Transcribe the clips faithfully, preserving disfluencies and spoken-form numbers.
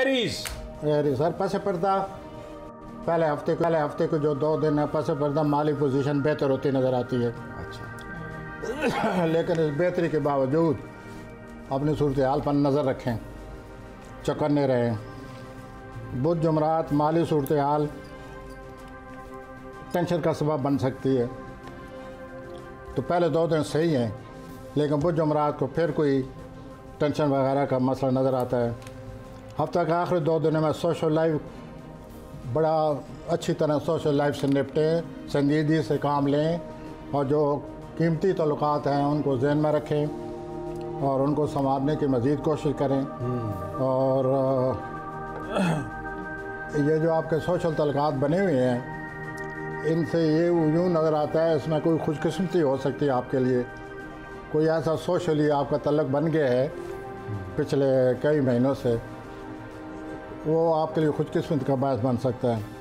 Aries Aries sir पस पर्दा पहले हफ्ते पहले हफ्ते को जो दो दिन है पस पर्दा माली पोजीशन बेहतर होती नज़र आती है। अच्छा। लेकिन इस बेहतरी के बावजूद अपनी सूरत हाल पर नज़र रखें, चौकन्ने रहें। बुध जुमरात माली सूरत हाल टेंशन का सबब बन सकती है। तो पहले दो दिन सही हैं, लेकिन बुध जुमरात को फिर कोई टेंशन वगैरह का मसला नज़र आता है। हफ्ता के आखिरी दो दिनों में सोशल लाइफ बड़ा अच्छी तरह सोशल लाइफ से निपटें, संजीदगी से काम लें और जो कीमती तल्लुकात हैं उनको ज़हन में रखें और उनको संवारने की मज़ीद कोशिश करें। और ये जो आपके सोशल तल्लुकात बने हुए हैं, इनसे ये यूँ नज़र आता है इसमें कोई खुशकिस्मती हो सकती है आपके लिए। कोई ऐसा सोशली आपका तल्लुक बन गया है पिछले कई महीनों से, वो आपके लिए खुशकिस्मत का बायस बन सकता है।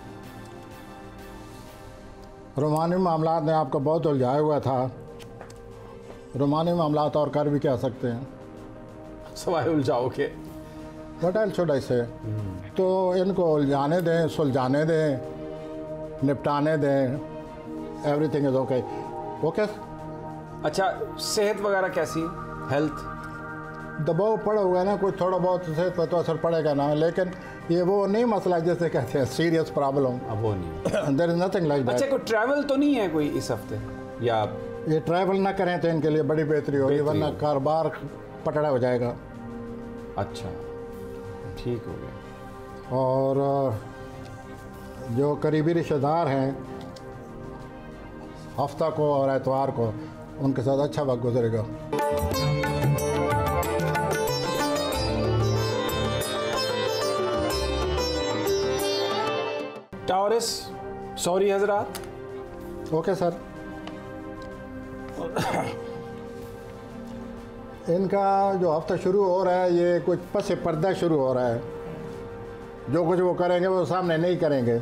रोमानी मामलात ने आपको बहुत उलझाया हुआ था। रोमानी मामलात और कर भी क्या सकते हैं, सवाए उलझाओगे। What else should I say. तो इनको उलझाने दें, सुलझाने दें, निपटाने दें। Everything is okay. ओके। अच्छा, सेहत वगैरह कैसी, हेल्थ? दबाव पड़ा हुआ है ना, कोई थोड़ा बहुत सेहत पर तो असर पड़ेगा ना, लेकिन ये वो नहीं मसला जैसे कहते हैं सीरियस प्रॉब्लम। अब वो नहीं। There is nothing like that. अच्छा, कोई ट्रैवल तो नहीं है कोई इस हफ्ते? या ये ट्रैवल ना करें तो इनके लिए बड़ी बेहतरी होगी, वरना कारोबार पटड़ा हो जाएगा। अच्छा, ठीक हो गया। और जो करीबी रिश्तेदार हैं हफ्ता को और एतवार को उनके साथ अच्छा वक्त गुजरेगा। टॉरस, सॉरी हजरात। Okay sir. इनका जो हफ्ता शुरू हो रहा है ये कुछ पस पर्दा शुरू हो रहा है। जो कुछ वो करेंगे वो सामने नहीं करेंगे,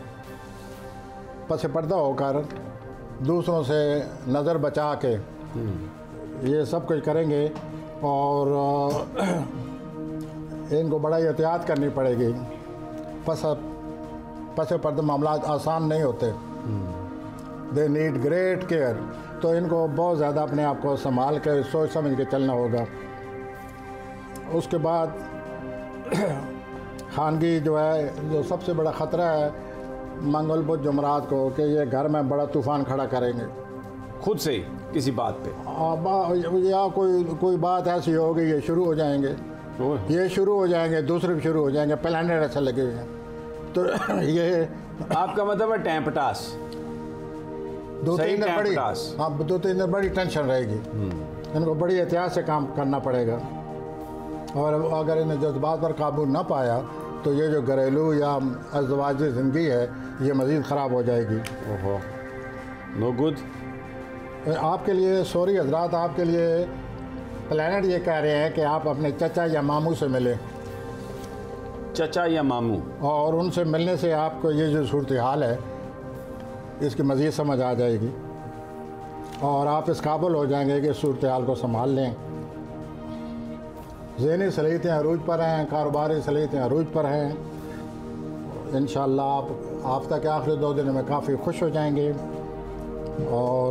पस पर्दा होकर दूसरों से नज़र बचा के ये सब कुछ करेंगे। और इनको बड़ा एहतियात करनी पड़ेगी। पस पस पर्दा मामला आसान नहीं होते, दे नीड ग्रेट केयर। तो इनको बहुत ज़्यादा अपने आप को संभाल के सोच समझ के चलना होगा। उसके बाद खानगी जो है, जो सबसे बड़ा ख़तरा है मंगल बुध जुमरात को, कि ये घर में बड़ा तूफ़ान खड़ा करेंगे खुद से ही किसी बात पे, या कोई कोई बात ऐसी होगी ये शुरू हो जाएंगे, ये शुरू हो जाएंगे, दूसरे भी शुरू हो जाएंगे, प्लानट ऐसे लगे हुए हैं। तो ये आपका मतलब है टैंपटास, दो तीन दिन बड़ी, टैंपटास। हाँ दो तीन दिन बड़ी टेंशन रहेगी। इनको बड़ी एहतियात से काम करना पड़ेगा। और अगर इन्हें जज्बात पर काबू ना पाया तो ये जो घरेलू या अज़वाजी ज़िंदगी है ये मज़ीद ख़राब हो जाएगी। ओहो, नो गुड। आपके लिए सॉरी हजरात, आपके लिए प्लानट ये कह रहे हैं कि आप अपने चचा या मामू से मिलें। चचा या मामू? और उनसे मिलने से आपको ये जो सूरत हाल है इसकी मज़ीद समझ आ जाएगी और आप इस काबिल हो जाएंगे कि सूरत हाल को संभाल लें। ज़हनी सलीतें अरूज पर हैं, कारोबारी सलीतें अरूज पर हैं। इंशाअल्लाह आप हफ्ता के आखिरी दो दिनों में काफ़ी खुश हो जाएंगे और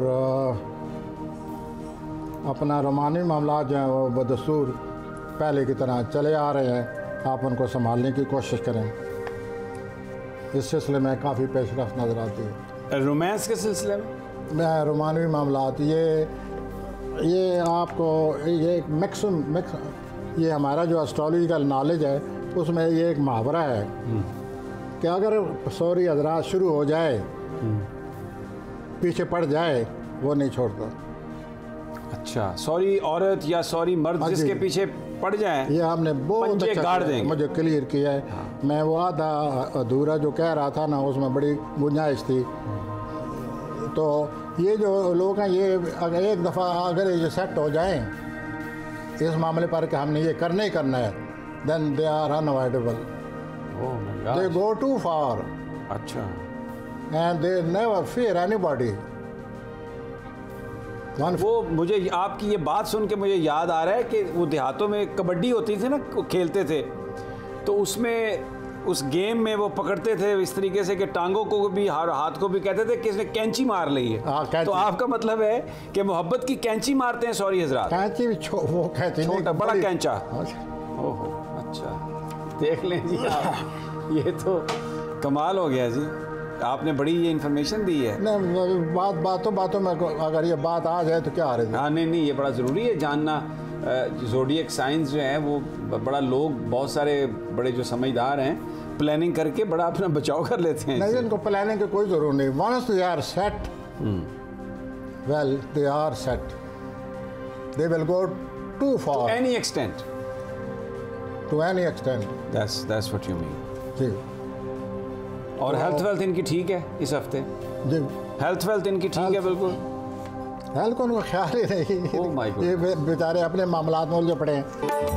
अपना रोमानी मामला जो हैं वो बदस्तूर पहले की तरह चले आ रहे हैं, आप उनको संभालने की कोशिश करें। इस सिलसिले में काफ़ी पेशरफ्त नज़र आती है। रोमांस के सिलसिले में मैं रोमानी मामलात ये ये आपको ये एक मिक्स मिक्स ये हमारा जो एस्ट्रोलॉजिकल नॉलेज है उसमें ये एक मुहावरा है कि अगर सॉरी हजरात शुरू हो जाए, पीछे पड़ जाए, वो नहीं छोड़ता। अच्छा, सॉरी औरत या सॉरी मर्द जिसके पीछे पड़ जाए, ये आपने बहुत अच्छा गाड़ देंगे। मुझे क्लियर किया है। हाँ। मैं वो आधा अधूरा जो कह रहा था ना उसमें बड़ी गुंजाइश थी। तो ये जो लोग हैं ये अगर एक दफ़ा अगर ये सेट हो जाएं इस मामले पर कि हमने ये करना ही करना है, then they are unavoidable, they go too far. अच्छा। And they never fear anybody. वो मुझे आपकी ये बात सुन के मुझे याद आ रहा है कि वो देहातों में कबड्डी होती थी ना, खेलते थे तो उसमें उस गेम में वो पकड़ते थे इस तरीके से कि टांगों को भी हाथ हाथ को भी कहते थे कि इसने कैंची मार ली है। हाँ, तो आपका मतलब है कि मोहब्बत की कैंची मारते हैं सॉरी हजरात। कैंची भी छो, वो कैंची छोटा बड़ा कैंचा। हाँ। ओहो अच्छा देख लें जी आप, ये तो कमाल हो गया जी, आपने बड़ी ये इन्फॉर्मेशन दी है। नहीं बात बातों बातों में अगर ये बात आ जाए तो क्या आ रही है। हाँ नहीं नहीं ये बड़ा ज़रूरी है जानना। ज़ोडिएक साइंस जो है वो बड़ा लोग बहुत सारे बड़े जो समझदार हैं प्लानिंग करके बड़ा अपना बचाव कर लेते हैं। नहीं इनको प्लानिंग की कोई ज़रूरत नहीं। Once they are set well they are set they will go to for any extent to any extent. That's that's what you mean जी। और हेल्थ वेल्थ इनकी ठीक है इस हफ्ते? जी हेल्थ वेल्थ इनकी ठीक है बिल्कुल। हेल्थ को उनको ख्याल ही नहीं। Oh my God. ये बेचारे अपने मामलात में उलझे पड़े हैं।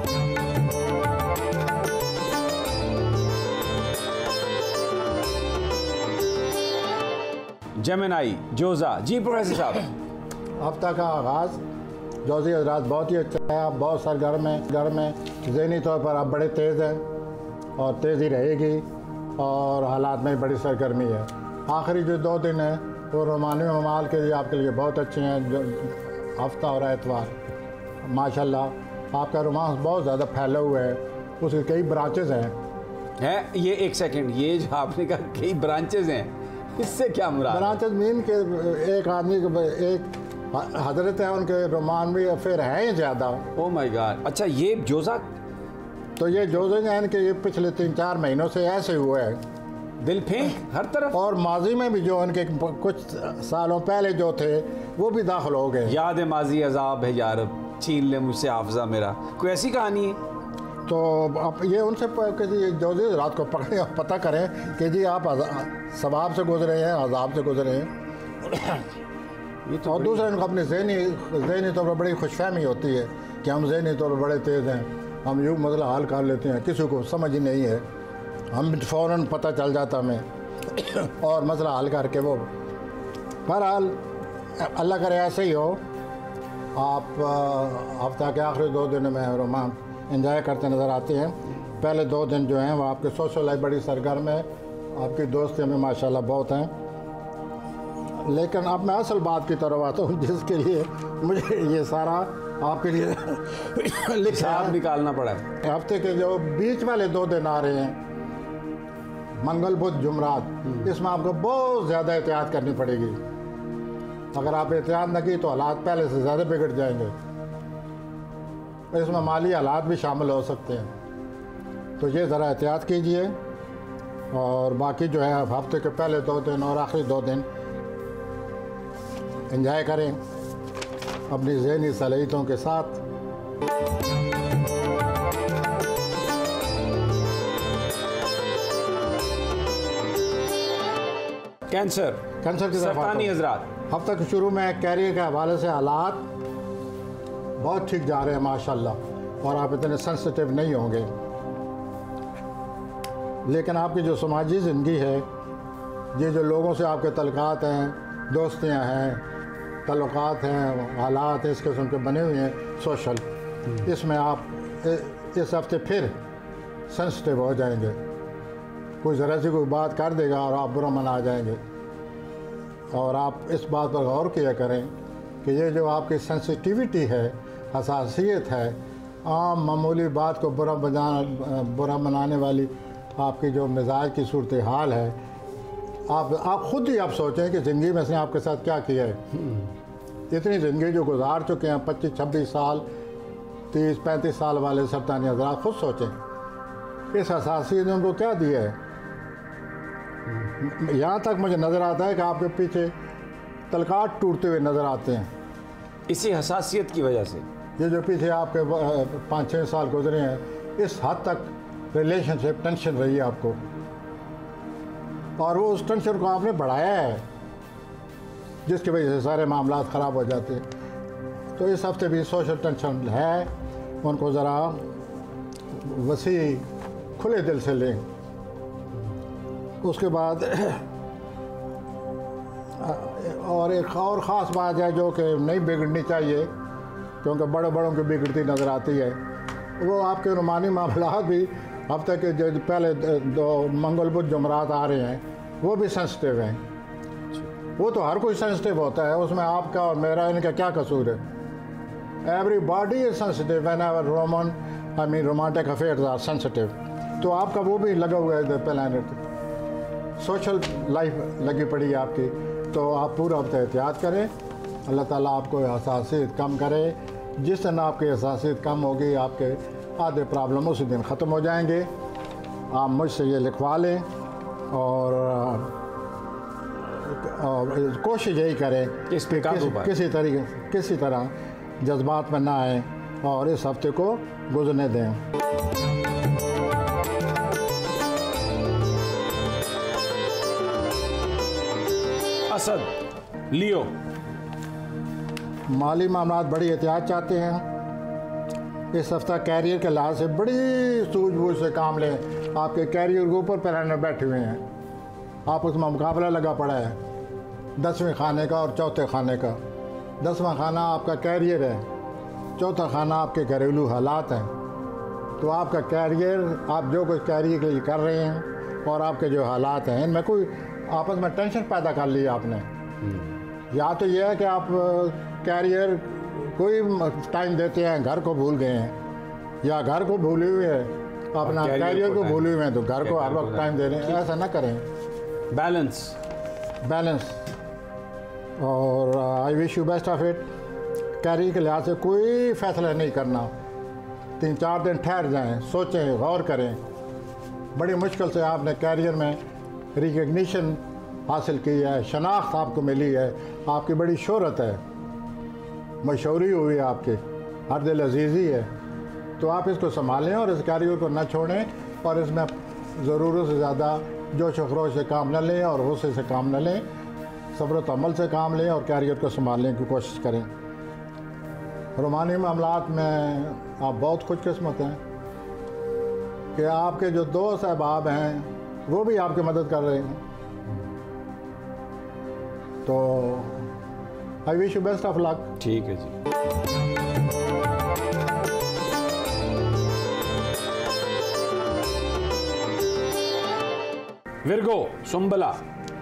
जेमिनाई जोजा जी प्रोफेसर साहब। हफ्ता का आगाज़ जोजी हजरात बहुत ही अच्छा है। आप बहुत सरगर्म हैं, घर में ज़हनी तौर पर आप बड़े तेज़ हैं और तेज़ी रहेगी और हालात में बड़ी सरगर्मी है। आखिरी जो दो दिन है वो रोमानी ममाल के लिए आपके लिए बहुत अच्छे हैं। जो हफ्ता और एतवार माशाल्लाह आपका रोमांस बहुत ज़्यादा फैला हुआ है, उसके कई ब्रांचेज़ हैं। हैं ये एक सेकंड, ये जो आपने कहा कई ब्रांचेज़ हैं, इससे क्या मुराद? ब्रांचेज मीन के एक आदमी के एक हजरत है, उनके रोमानवी अफेयर हैं ज़्यादा। Oh my god. अच्छा ये जोजा तो ये जोजे हैं कि ये पिछले तीन चार महीनों से ऐसे हुए हैं, दिल फेंक हर तरफ। और माजी में भी जो उनके कुछ सालों पहले जो थे वो भी दाखिल हो गए। याद माजी अजाब है यार, छीन ले मुझसे हाफजा मेरा, कोई ऐसी कहानी है? तो आप ये उनसे किसी जोजी रात को पकड़े और पता करें कि जी आप सवाब से गुजरे हैं अजाब से गुजरे हैं। ये तो और दूसरा इनको अपनी ज़हनी ज़हनी तौर पर बड़ी खुशफहमी होती है कि हम ज़हनी तौर पर बड़े तेज़ हैं, हम यूँ मसला हल कर लेते हैं, किसी को समझ ही नहीं है, हम फ़ौरन पता चल जाता हमें और मसला हल करके वो। बहरहाल अल्लाह करे ऐसे ही हो। आप हफ्ता के आखिरी दो दिन में रोमांस एंजॉय करते नज़र आते हैं। पहले दो दिन जो हैं वो आपके सोशल लाइफ बड़ी सरगर्म है, आपकी दोस्ती में माशाल्लाह बहुत हैं। लेकिन अब मैं असल बात की तरफ आता हूँ जिसके लिए मुझे ये सारा आपके लिए हिसाब निकालना पड़ा है। हफ्ते के जो बीच वाले दो दिन आ रहे हैं, मंगल बुध जुमरात, इसमें आपको बहुत ज़्यादा एहतियात करनी पड़ेगी। अगर आप एहतियात न की तो हालात पहले से ज़्यादा बिगड़ जाएंगे। इसमें माली हालात भी शामिल हो सकते हैं, तो ये ज़रा एहतियात कीजिए। और बाकी जो है हफ्ते के पहले दो दिन और आखिरी दो दिन एंजॉय करें अपनी ज़हनी सलाहियतों के साथ। कैंसर कैंसर की तरफ सरतानी हजरात, हफ्ते के शुरू में कैरियर के हवाले से हालात बहुत ठीक जा रहे हैं माशाल्लाह, और आप इतने सेंसिटिव नहीं होंगे। लेकिन आपकी जो समाजी ज़िंदगी है, ये जो लोगों से आपके तल्लुकात हैं, दोस्तियां हैं, तल्लुकात हैं, हालात इस किस्म के बने हुए हैं सोशल, इसमें आप इस हफ्ते फिर सेंसिटिव हो जाएंगे। कोई ज़रा सी कोई बात कर देगा और आप बुरा मना जाएंगे। और आप इस बात पर गौर किया करें कि ये जो आपकी सेंसिटिविटी है, हसासियत है, आम मामूली बात को बुरा बजाना बुरा मनाने वाली आपकी जो मिजाज की सूरत हाल है, आप आप ख़ुद ही आप सोचें कि ज़िंदगी में से आपके साथ क्या किया है। इतनी ज़िंदगी जो गुजार चुके हैं, पच्चीस छब्बीस साल, तीस पैंतीस साल वाले सरतानी हज़रात, खुद सोचें इस हसासियत ने उनको क्या दिया है। यहाँ तक मुझे नज़र आता है कि आपके पीछे तलकाट टूटते हुए नज़र आते हैं इसी हसासियत की वजह से। ये जो पीछे आपके पाँच छः साल गुजरे हैं, इस हद तक रिलेशनशिप टेंशन रही है आपको, और वो उस टेंशन को आपने बढ़ाया है जिसकी वजह से सारे मामला ख़राब हो जाते हैं। तो इस हफ्ते भी सोशल टेंशन है, उनको ज़रा वसी खुले दिल से लें। उसके बाद और एक और ख़ास बात है जो कि नहीं बिगड़नी चाहिए, क्योंकि बड़े बड़ों की बिगड़ती नज़र आती है, वो आपके रुमानी मामलात भी हफ्ते के जो पहले दो मंगल बुध जुमरात आ रहे हैं वो भी सेंसिटिव हैं। वो तो हर कोई सेंसिटिव होता है, उसमें आपका और मेरा इनका क्या कसूर है? Everybody is sensitive whenever Roman I mean romantic affairs are sensitive. तो आपका वो भी लगा हुआ है प्लानट, सोशल लाइफ लगी पड़ी है आपकी। तो आप पूरा हफ्ता एहतियात करें, अल्लाह ताला आपको हसासियत कम करे। जिस दिन आपकी हसासियत कम होगी आपके आधे प्रॉब्लम उसी दिन ख़त्म हो जाएंगे। आप मुझसे ये लिखवा लें और, और कोशिश यही करें इस पे किसी, किसी तरीके किसी तरह जज्बात में ना आए और इस हफ्ते को गुजरने दें। असद, लियो, माली मामलात बड़ी एहतियात चाहते हैं। इस हफ्ता कैरियर के लिहाज से बड़ी सूझबूझ से काम लें। आपके कैरियर के ऊपर प्लानर बैठे हुए हैं, आप उसमें मुकाबला लगा पड़ा है दसवें खाने का और चौथे खाने का। दसवां खाना आपका कैरियर है, चौथा खाना आपके घरेलू हालात हैं। तो आपका कैरियर, आप जो कुछ कैरियर के लिए कर रहे हैं और आपके जो हालात हैं, इनमें कोई आपस में टेंशन पैदा कर ली आपने। या तो यह है कि आप कैरियर कोई टाइम देते हैं, घर को भूल गए हैं, या घर को भूले हुए हैं, अपना कैरियर को भूले हुए हैं, तो घर को हर वक्त टाइम दे रहे हैं। ऐसा ना करें। बैलेंस बैलेंस और I wish you best of it. Career के लिहाज से कोई फैसला नहीं करना, तीन चार दिन ठहर जाएं, सोचें, गौर करें। बड़ी मुश्किल से आपने कैरियर में रिकग्निशन हासिल की है, शनाख्त आपको मिली है, आपकी बड़ी शोहरत है, मशहूरी हुई है आपकी, हर दिल अजीज़ी है। तो आप इसको संभालें और इस कैरियर को न छोड़ें और इसमें ज़रूरत से ज़्यादा जोश व खरोश से काम न लें और गुस्से से काम न लें, सब्र तमल से काम लें और कैरियर को संभालने की कोशिश करें। रोमानी मामलात में आप बहुत खुशकिस्मत हैं कि आपके जो दोस्त अहबाब हैं वो भी आपकी मदद कर रहे हैं। तो I wish you best of luck. ठीक है जी। विर्गो, सुंबला,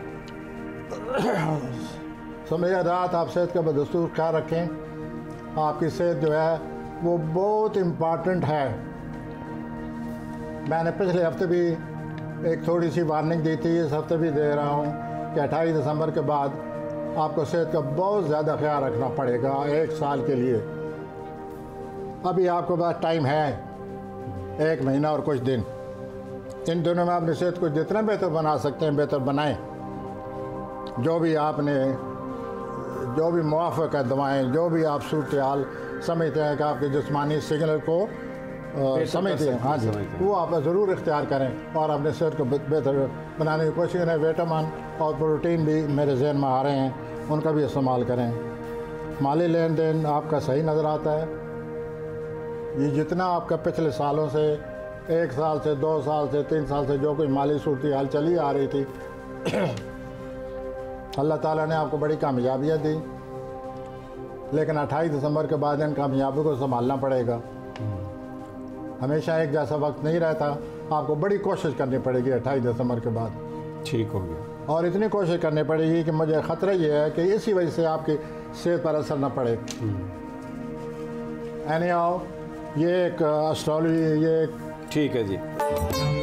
समझिए रात आप सेहत का बदस्तूर ख्याल रखें। आपकी सेहत जो है वो बहुत इम्पॉर्टेंट है। मैंने पिछले हफ्ते भी एक थोड़ी सी वार्निंग दी थी, इस हफ्ते भी दे रहा हूँ कि अट्ठाईस दिसंबर के बाद आपको सेहत का बहुत ज़्यादा ख्याल रखना पड़ेगा एक साल के लिए। अभी आपके पास टाइम है, एक महीना और कुछ दिन। इन दिनों में अपनी सेहत को जितना बेहतर बना सकते हैं बेहतर बनाएं। जो भी आपने जो भी मुआफ़क़ है दवाएँ, जो भी आप सूरत हाल समझते हैं कि आपके जिस्मानी सिग्नल को समझते हैं, हाँ जी, वो आप ज़रूर इख्तियार करें और अपने सेहत को बेहतर बनाने की कोशिश करें। विटामिन और प्रोटीन भी मेरे जहन में आ रहे हैं, उनका भी इस्तेमाल करें। माली लेन देन आपका सही नज़र आता है। ये जितना आपका पिछले सालों से, एक साल से, दो साल से, तीन साल से जो कोई माली सूरत हाल चली आ रही थी, अल्लाह ताला ने आपको बड़ी कामयाबियाँ दी, लेकिन अट्ठाईस दिसंबर के बाद इन कामयाबी को संभालना पड़ेगा। हमेशा एक जैसा वक्त नहीं रहता, आपको बड़ी कोशिश करनी पड़ेगी अट्ठाईस दिसंबर के बाद। ठीक हो गया। और इतनी कोशिश करनी पड़ेगी कि मुझे ख़तरा ये है कि इसी वजह से आपकी सेहत पर असर न पड़े। एनी हाउ, ये एक एस्ट्रोलॉजी, ये एक ठीक है जी।